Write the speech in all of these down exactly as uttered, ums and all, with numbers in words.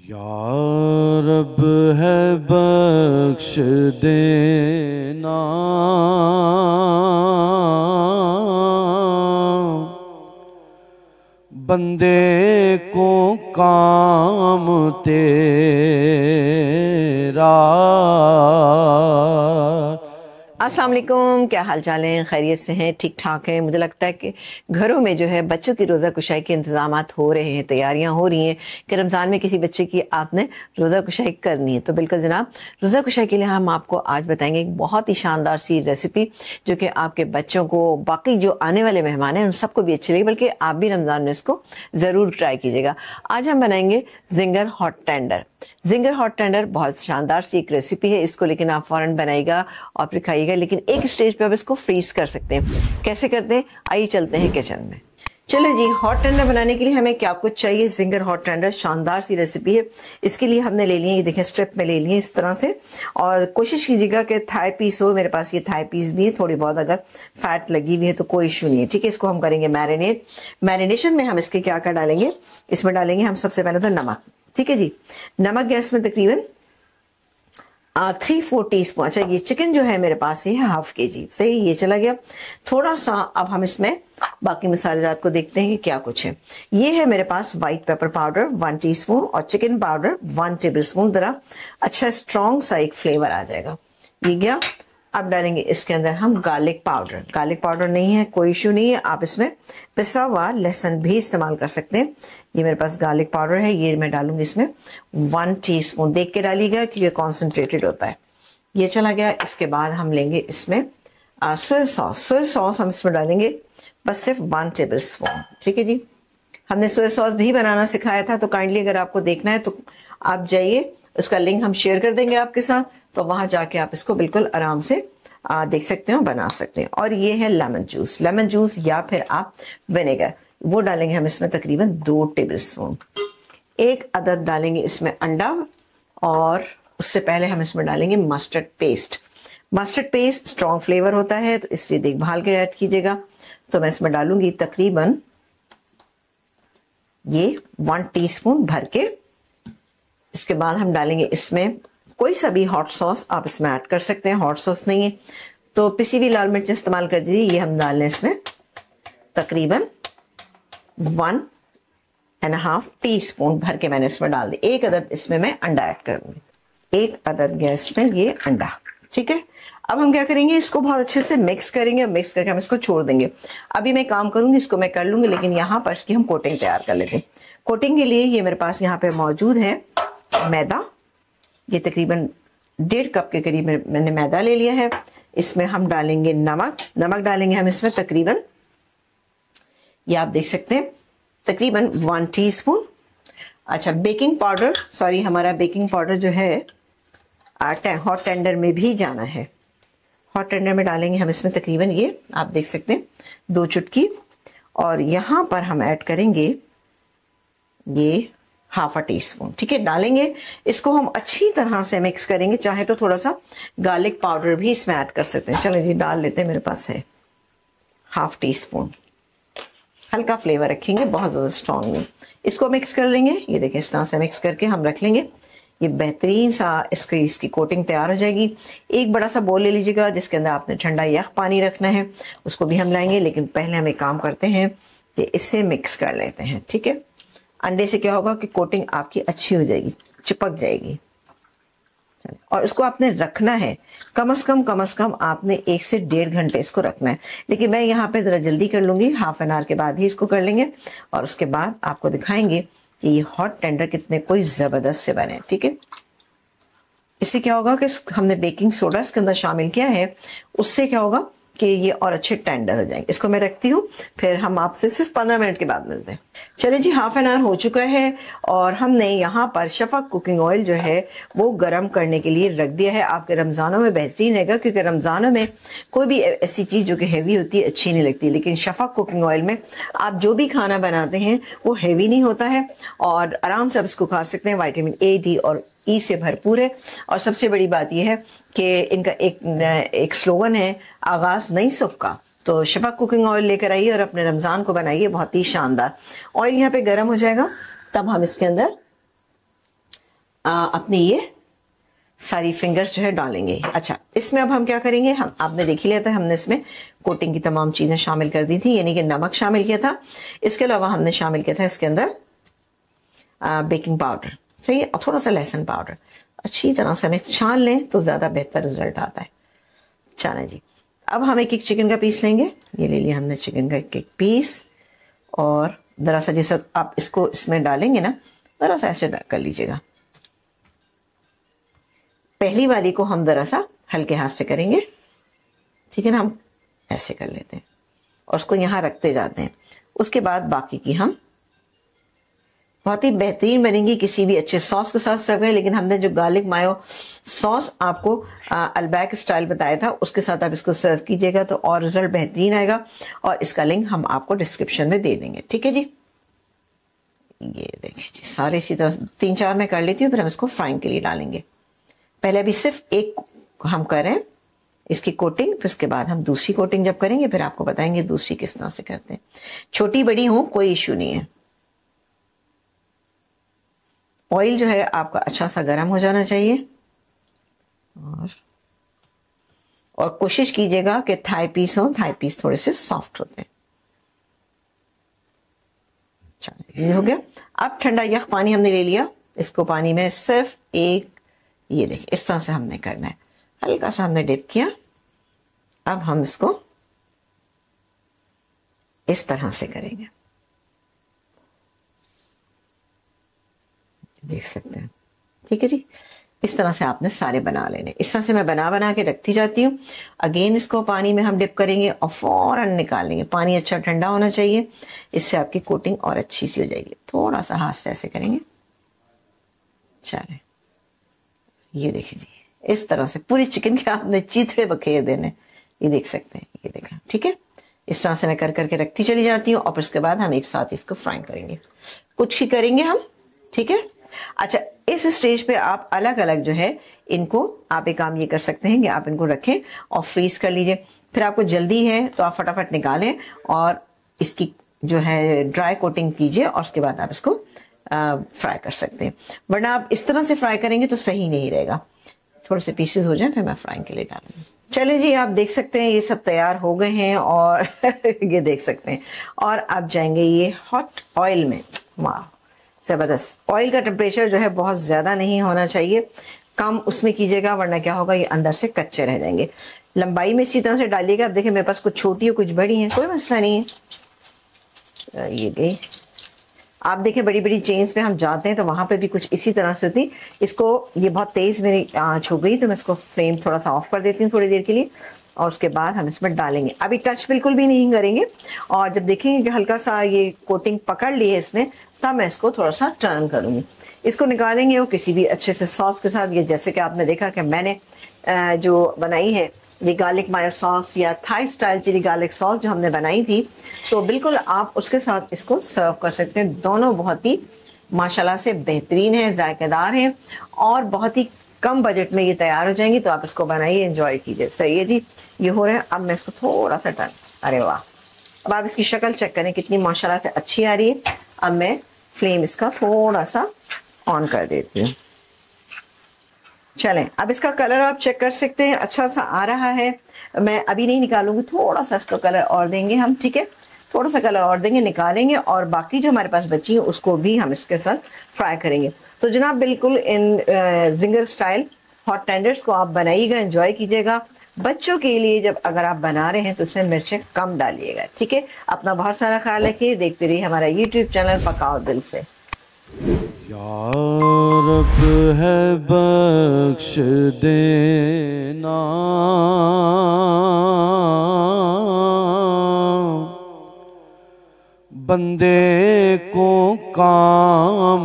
या रब है बख्श देना, बंदे को काम तेरा। अस्सलाम वालेकुम, क्या हाल चाल है? खैरियत से हैं? ठीक ठाक हैं? मुझे लगता है कि घरों में जो है बच्चों की रोज़ा कुशाई के इंतजामात हो रहे हैं, तैयारियां हो रही हैं कि रमज़ान में किसी बच्चे की आपने रोज़ा कुशाई करनी है। तो बिल्कुल जनाब, रोज़ा कुशाई के लिए हम आपको आज बताएंगे एक बहुत ही शानदार सी रेसिपी जो कि आपके बच्चों को, बाकी जो आने वाले मेहमान हैं उन सबको भी अच्छी लगेगी, बल्कि आप भी रमज़ान में इसको ज़रूर ट्राई कीजिएगा। आज हम बनाएंगे zinger hot tender. Zinger hot tender बहुत शानदार सी एक रेसिपी है, इसको लेकिन आप फौरन बनाइएगा और फिर खाइएगा, लेकिन एक स्टेज पे आप इसको फ्रीज कर सकते हैं। कैसे करते हैं, आइए चलते हैं किचन में। चलो जी, हॉट टेंडर बनाने के लिए हमें क्या कुछ चाहिए। जिंगर हॉट टेंडर शानदार सी रेसिपी है। इसके लिए हमने ले लिए, ये देखें स्ट्रिप में ले लिए इस तरह से, और कोशिश कीजिएगा कि थाई पीस हो। मेरे पास ये थाई पीस भी है, थोड़ी बहुत अगर फैट लगी हुई है तो कोई इशू नहीं है। ठीक है, इसको हम करेंगे मैरिनेट। मैरिनेशन में हम इसके क्या क्या डालेंगे, इसमें डालेंगे हम सबसे पहले तो नमक। ठीक है जी, नमक गैस में तकरीबन थ्री फोर टी स्पून। अच्छा, ये चिकन जो है मेरे पास ये है हाफ के जी, सही, ये चला गया थोड़ा सा। अब हम इसमें बाकी मसालेजात को देखते हैं कि क्या कुछ है। ये है मेरे पास white pepper powder one teaspoon और chicken powder one tablespoon. जरा अच्छा स्ट्रॉन्ग सा एक फ्लेवर आ जाएगा, ये गया। अब डालेंगे इसके अंदर हम गार्लिक पाउडर। गार्लिक पाउडर नहीं है कोई इशू नहीं है, आप इसमें पिसा हुआ लहसुन भी इस्तेमाल कर सकते हैं। ये मेरे पास गार्लिक पाउडर है, ये मैं डालूंगी इसमें वन टीस्पून। देख के डालिएगा कि ये कॉन्सेंट्रेटेड होता है। ये चला गया। इसके बाद हम लेंगे इसमें सोया सॉस। सोया सॉस हम इसमें डालेंगे बस सिर्फ वन टेबल स्पून। ठीक है जी, हमने सोया सॉस भी बनाना सिखाया था, तो काइंडली अगर आपको देखना है तो आप जाइए, उसका लिंक हम शेयर कर देंगे आपके साथ, तो वहां जाके आप इसको बिल्कुल आराम से आ, देख सकते हो, बना सकते हैं। और ये है लेमन जूस। लेमन जूस या फिर आप विनेगर, वो डालेंगे हम इसमें तकरीबन दो टेबल स्पून। एक अदद डालेंगे इसमें अंडा, और उससे पहले हम इसमें डालेंगे mustard paste. Mustard paste strong flavour होता है, तो इसलिए देखभाल के ऐड कीजिएगा। तो मैं इसमें डालूंगी तकरीबन ये वन टीस्पून भर के। इसके बाद हम डालेंगे इसमें कोई सा भी हॉट सॉस आप इसमें ऐड कर सकते हैं। हॉट सॉस नहीं है तो पिसी हुई लाल मिर्च इस्तेमाल कर दीजिए। ये हम डाल लें इसमें तकरीबन one and half teaspoon भर के मैंने इसमें डाल दी। एक अदद इसमें मैं अंडा ऐड करूंगी, एक अदद गैस में ये अंडा। ठीक है, अब हम क्या करेंगे, इसको बहुत अच्छे से मिक्स करेंगे। मिक्स करके हम इसको छोड़ देंगे। अभी मैं काम करूंगी, इसको मैं कर लूंगी, लेकिन यहाँ पर इसकी हम कोटिंग तैयार कर लेते हैं। कोटिंग के लिए ये मेरे पास यहाँ पे मौजूद है मैदा। ये तकरीबन डेढ़ कप के करीब मैंने मैदा ले लिया है। इसमें हम डालेंगे नमक। नमक डालेंगे हम इसमें तकरीबन, ये आप देख सकते हैं, तकरीबन वन टीस्पून। अच्छा, बेकिंग पाउडर, सॉरी हमारा बेकिंग पाउडर जो है हॉट टेंडर में भी जाना है। हॉट टेंडर में डालेंगे हम इसमें तकरीबन, ये आप देख सकते हैं, दो चुटकी। और यहां पर हम ऐड करेंगे ये हाफ अ टी स्पून। ठीक है, डालेंगे इसको हम अच्छी तरह से मिक्स करेंगे। चाहे तो थोड़ा सा गार्लिक पाउडर भी इसमें ऐड कर सकते हैं। चलो जी, डाल लेते हैं, मेरे पास है हाफ टी स्पून। हल्का फ्लेवर रखेंगे, बहुत ज्यादा स्ट्रॉन्ग नहीं। इसको मिक्स कर लेंगे। ये देखिए, इस तरह से मिक्स करके हम रख लेंगे। ये बेहतरीन सा इसकी इसकी कोटिंग तैयार हो जाएगी। एक बड़ा सा बोल ले लीजिएगा जिसके अंदर आपने ठंडा यख पानी रखना है, उसको भी हम लाएंगे, लेकिन पहले हम एक काम करते हैं कि इससे मिक्स कर लेते हैं। ठीक है, अंडे से क्या होगा कि कोटिंग आपकी अच्छी हो जाएगी, चिपक जाएगी। और इसको आपने रखना है कम से कम कम से कम आपने एक से डेढ़ घंटे इसको रखना है, लेकिन मैं यहाँ पे जरा जल्दी कर लूंगी, हाफ एन आवर के बाद ही इसको कर लेंगे, और उसके बाद आपको दिखाएंगे कि ये हॉट टेंडर कितने कोई जबरदस्त से बने। ठीक है, इससे क्या होगा कि हमने बेकिंग सोडा इसके अंदर शामिल किया है, उससे क्या होगा कि ये और अच्छे टेंडर हो जाएंगे। इसको मैं रखती हूँ, फिर हम आपसे सिर्फ पंद्रह मिनट के बाद मिलते हैं। चलिए जी, हाफ एन आवर हो चुका है और हमने यहाँ पर शफक कुकिंग ऑयल जो है वो गर्म करने के लिए रख दिया है। आपके रमज़ानों में बेहतरीन रहेगा, क्योंकि रमज़ानों में कोई भी ऐसी चीज़ जो कि हैवी होती है अच्छी नहीं लगती, लेकिन शफक कुकिंग ऑयल में आप जो भी खाना बनाते हैं वो हैवी नहीं होता है और आराम से आप इसको खा सकते हैं। विटामिन ए, डी और ई से भरपूर है। और सबसे बड़ी बात यह है कि इनका एक एक स्लोगन है, आगाज नई सुख का। तो शफक कुकिंग ऑयल लेकर आइए और अपने रमज़ान को बनाइए बहुत ही शानदार। ऑयल यहाँ पे गर्म हो जाएगा, तब हम इसके अंदर आ, अपनी ये सारी फिंगर्स जो है डालेंगे। अच्छा, इसमें अब हम क्या करेंगे, हम आपने देख ही लिया था, हमने इसमें कोटिंग की तमाम चीज़ें शामिल कर दी थी, यानी कि नमक शामिल किया था, इसके अलावा हमने शामिल किया था इसके अंदर बेकिंग पाउडर, सही है, और थोड़ा सा लहसुन पाउडर। अच्छी तरह से हमें छान लें तो ज़्यादा बेहतर रिजल्ट आता है। चलें जी, अब हम एक एक चिकन का पीस लेंगे। ये ले लिया हमने चिकन का एक एक पीस, और ज़रा सा जैसा आप इसको इसमें डालेंगे ना, ज़रा सा ऐसे कर लीजिएगा। पहली वाली को हम ज़रा सा हल्के हाथ से करेंगे, ठीक है ना, हम ऐसे कर लेते हैं और उसको यहाँ रखते जाते हैं। उसके बाद बाकी की हम बहुत ही बेहतरीन बनेंगी किसी भी अच्छे सॉस के साथ सर्व करें। लेकिन हमने जो गार्लिक मायो सॉस आपको अल्बैक स्टाइल बताया था, उसके साथ आप इसको सर्व कीजिएगा तो और रिजल्ट बेहतरीन आएगा, और इसका लिंक हम आपको डिस्क्रिप्शन में दे देंगे, ठीक है जी। ये देखें जी, सारे इसी तरह तीन चार मैं कर लेती हूँ, फिर हम इसको फ्राइंग के लिए डालेंगे। पहले अभी सिर्फ एक हम करें इसकी कोटिंग, फिर उसके बाद हम दूसरी कोटिंग जब करेंगे फिर आपको बताएंगे दूसरी किस तरह से करते हैं। छोटी बड़ी हो कोई इश्यू नहीं है। ऑयल जो है आपका अच्छा सा गर्म हो जाना चाहिए, और और कोशिश कीजिएगा कि थाई पीस हो, थाई पीस थोड़े से सॉफ्ट होते हैं। चलिए, ये हो गया। अब ठंडा यख पानी हमने ले लिया, इसको पानी में सिर्फ एक, ये देखिए इस तरह से हमने करना है, हल्का सा हमने डिप किया। अब हम इसको इस तरह से करेंगे, देख सकते हैं, ठीक है जी। इस तरह से आपने सारे बना लेने। इस तरह से मैं बना बना के रखती जाती हूँ। अगेन इसको पानी में हम डिप करेंगे और फौरन निकालेंगे। पानी अच्छा ठंडा होना चाहिए, इससे आपकी कोटिंग और अच्छी सी हो जाएगी। थोड़ा सा हाथ से ऐसे करेंगे, चले, ये देखिए जी, इस तरह से पूरी चिकन के आपने चीथड़े बखेर देने, ये देख सकते हैं, ये देखा, ठीक है। इस तरह से मैं कर करके रखती चली जाती हूँ, और फिर उसके बाद हम एक साथ इसको फ्राई करेंगे, कुछ ही करेंगे हम, ठीक है। अच्छा, इस स्टेज पे आप अलग अलग जो है इनको, आप एक काम ये कर सकते हैं कि आप इनको रखें और फ्रीज कर लीजिए। फिर आपको जल्दी है तो आप फटाफट निकालें और इसकी जो है ड्राई कोटिंग कीजिए, और उसके बाद आप इसको फ्राई कर सकते हैं। वरना आप इस तरह से फ्राई करेंगे तो सही नहीं रहेगा। थोड़े से पीसेस हो जाए फिर मैं फ्राई के लिए डालूंगी। चलिए जी, आप देख सकते हैं ये सब तैयार हो गए हैं, और ये देख सकते हैं। और आप जाएंगे ये हॉट ऑयल में। वाह, जबरदस्त। ऑयल का टेम्परेचर जो है बहुत ज्यादा नहीं होना चाहिए, कम उसमें कीजिएगा, वरना क्या होगा, ये अंदर से कच्चे रह जाएंगे। लंबाई में इसी तरह से डालिएगा। अब देखिए मेरे पास कुछ छोटी है कुछ बड़ी है, कोई मसला नहीं है। ये गई, आप देखिए बड़ी बड़ी चेन्स पे हम जाते हैं तो वहां पे भी कुछ इसी तरह से होती। इसको, ये बहुत तेज मेरी आंच हो गई तो मैं इसको फ्लेम थोड़ा सा ऑफ कर देती हूँ थोड़ी देर के लिए, और उसके बाद हम इसमें डालेंगे। अभी टच बिल्कुल भी नहीं करेंगे, और जब देखेंगे कि हल्का सा ये कोटिंग पकड़ ली है इसने, तब मैं इसको थोड़ा सा टर्न करूंगी। इसको निकालेंगे वो किसी भी अच्छे से सॉस के साथ। ये जैसे कि आपने देखा कि मैंने जो बनाई है ये गार्लिक मायो सॉस या Thai style chilli garlic sauce जो हमने बनाई थी, तो बिल्कुल आप उसके साथ इसको सर्व कर सकते हैं। दोनों बहुत ही माशाल्लाह से बेहतरीन है, जायकेदार है, और बहुत ही कम बजट में ये तैयार हो जाएंगी। तो आप इसको बनाइए, एंजॉय कीजिए। सही है जी, ये हो रहा है। अब मैं इसको थोड़ा सा टर्न, अरे वाह, अब आप इसकी शक्ल चेक करें कितनी माशाल्लाह से अच्छी आ रही है। अब मैं फ्लेम इसका थोड़ा सा ऑन कर देती हूँ। चलें, अब इसका कलर आप चेक कर सकते हैं, अच्छा सा आ रहा है। मैं अभी नहीं निकालूंगी, थोड़ा सा इसका कलर और देंगे हम, ठीक है, थोड़ा सा कलर और देंगे, निकालेंगे, और बाकी जो हमारे पास बची है उसको भी हम इसके साथ फ्राई करेंगे। तो जनाब बिल्कुल इन जिंगर स्टाइल हॉट टेंडर्स को आप बनाइएगा, एंजॉय कीजिएगा। बच्चों के लिए जब अगर आप बना रहे हैं तो उसमें मिर्चें कम डालिएगा, ठीक है। अपना बहुत सारा ख्याल रखिए, देखते रहिए हमारा यूट्यूब चैनल पकाओ दिल से। या रब है बख्श देना, बंदे को काम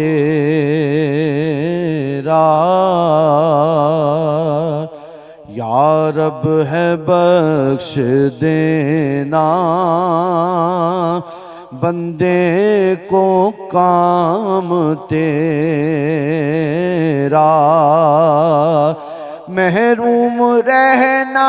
तेरा। या रब है बख्श देना, बंदे को काम तेरा। महरूम रह ना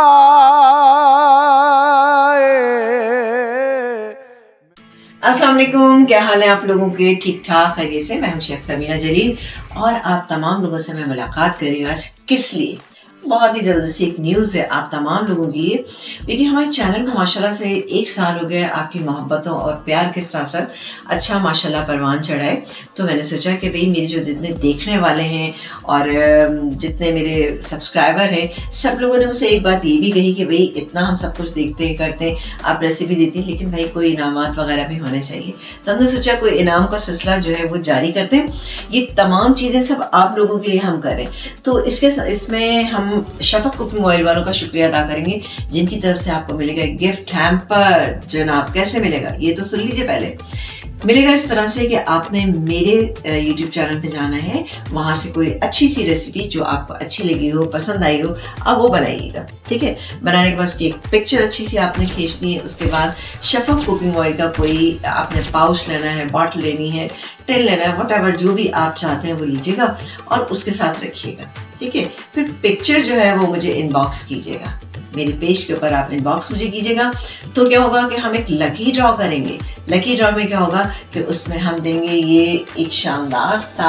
जाए। अस्सलाम वालेकुम वालेकुम, क्या हाल है आप लोगों के? ठीक ठाक खैरियत से? मैं हूं शेफ सबीना जलील और आप तमाम लोगों से मैं मुलाकात कर रही हूँ आज। किस लिए? बहुत ही ज़बरदस्ती एक न्यूज़ है आप तमाम लोगों के लिए। देखिए, हमारे चैनल को माशाल्लाह से एक साल हो गया आपकी मोहब्बतों और प्यार के साथ साथ अच्छा माशाल्लाह परवान चढ़ा है। तो मैंने सोचा कि भाई मेरे जो जितने देखने वाले हैं और जितने मेरे सब्सक्राइबर हैं, सब लोगों ने मुझसे एक बात ये भी कही कि भाई इतना हम सब कुछ देखते हैं करते हैं, आप रेसिपी देती हैं, लेकिन भाई कोई इनामात वगैरह भी होने चाहिए। तो हमने सोचा कोई इनाम का सिलसिला जो है वो जारी करते हैं। ये तमाम चीज़ें सब आप लोगों के लिए हम करें। तो इसके इसमें हम शफक कुकिंग ऑयल वालों का शुक्रिया अदा करेंगे जिनकी तरफ से आपको मिलेगा गिफ्ट हैम्पर। जनाब, कैसे मिलेगा ये तो सुन लीजिए। पहले मिलेगा इस तरह से कि आपने मेरे यूट्यूब चैनल पे जाना है, वहाँ से कोई अच्छी सी रेसिपी जो आपको अच्छी लगी हो, पसंद आई हो, आप वो बनाइएगा। ठीक है, बनाने के बाद उसकी एक पिक्चर अच्छी सी आपने खींचनी है। उसके बाद शफक कुकिंग ऑयल का कोई आपने पाउच लेना है, बॉटल लेनी है, टिन लेना है, वट जो भी आप चाहते हैं वो लीजिएगा और उसके साथ रखिएगा। ठीक है, फिर पिक्चर जो है वो मुझे इनबॉक्स कीजिएगा, मेरे पेज के ऊपर आप इनबॉक्स मुझे कीजिएगा। तो क्या होगा कि हम एक लकी ड्रॉ करेंगे। लकी ड्रॉ में क्या होगा कि उसमें हम देंगे ये एक शानदार सा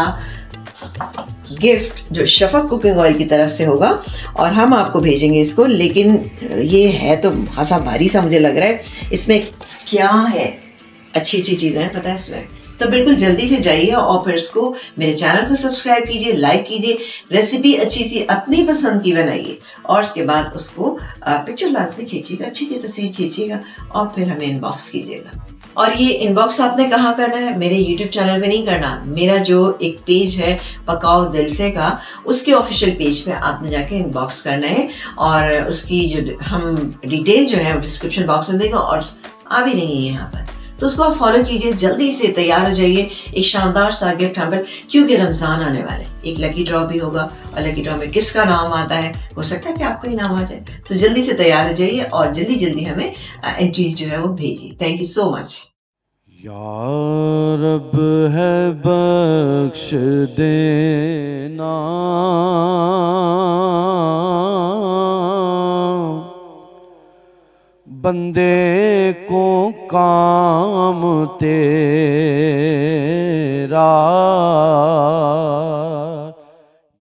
गिफ्ट जो शफक कुकिंग ऑयल की तरफ से होगा और हम आपको भेजेंगे इसको। लेकिन ये है तो खासा भारी सा मुझे लग रहा है। इसमें क्या है? अच्छी अच्छी चीज़ें हैं पता है इसमें। तो बिल्कुल जल्दी से जाइए और फिर इसको मेरे चैनल को सब्सक्राइब कीजिए, लाइक कीजिए, रेसिपी अच्छी सी अपनी पसंद की बनाइए और उसके बाद उसको पिक्चर लाजमी खींचिएगा, अच्छी सी तस्वीर खींचिएगा और फिर हमें इनबॉक्स कीजिएगा। और ये इनबॉक्स आपने कहाँ करना है? मेरे यूट्यूब चैनल पे नहीं करना। मेरा जो एक पेज है पकाओ दिल से का, उसके ऑफिशियल पेज पे आपने जाके इनबॉक्स करना है और उसकी जो हम डिटेल जो है वो डिस्क्रिप्शन बॉक्स में देगा और आ भी नहीं है यहाँ पर, तो उसको आप फॉलो कीजिए। जल्दी से तैयार हो जाइए एक शानदार सा गिफ्ट हैम्पर, क्योंकि रमज़ान आने वाले। एक लकी ड्रॉ भी होगा और लकी ड्रॉ में किसका नाम आता है, हो सकता है कि आपको ही नाम आ जाए। तो जल्दी से तैयार हो जाइए और जल्दी जल्दी हमें एंट्रीज जो है वो भेजिए। Thank you so much. या रब है बख्श देना, बंदे को काम तेरा